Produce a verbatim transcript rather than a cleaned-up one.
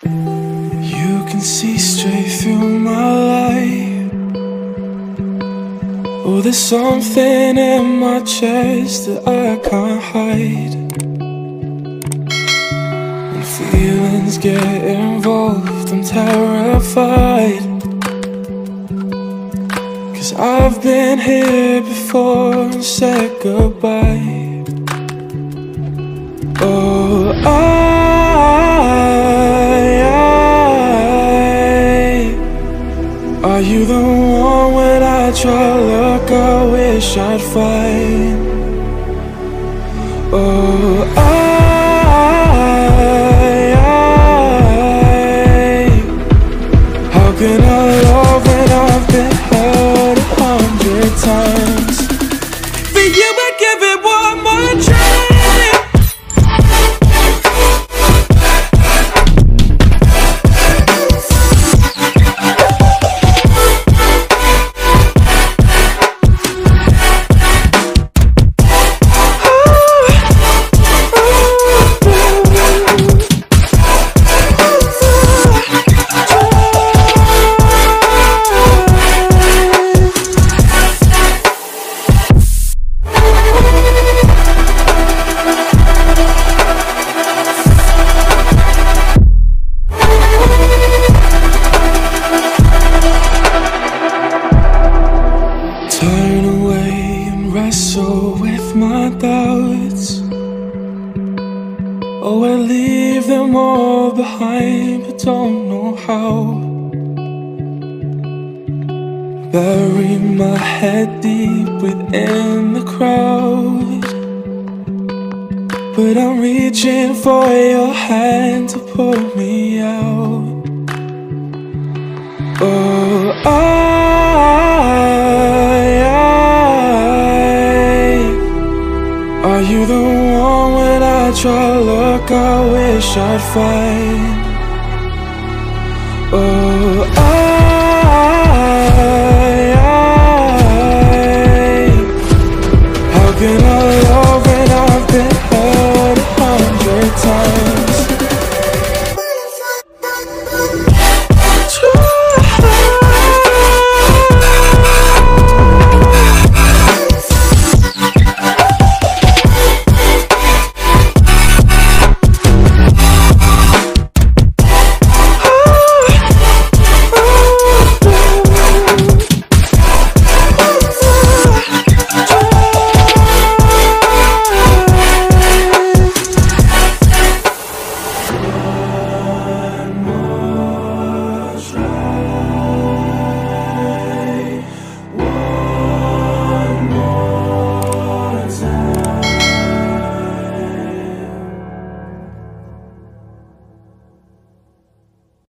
You can see straight through my light. Oh, there's something in my chest that I can't hide. When feelings get involved, I'm terrified. 'Cause I've been here before and said goodbye. Oh, I, I are you the one when I try to look I wish I'd find? Oh, I, I how can I love when I've been hurt a hundred times? For you I'd give it one more try. Turn away and wrestle with my doubts. Oh, I leave them all behind, but don't know how. Bury my head deep within the crowd, but I'm reaching for your hand to pull me out. Oh, I are you the one when I try to look I wish I'd find? Oh, I, I how can I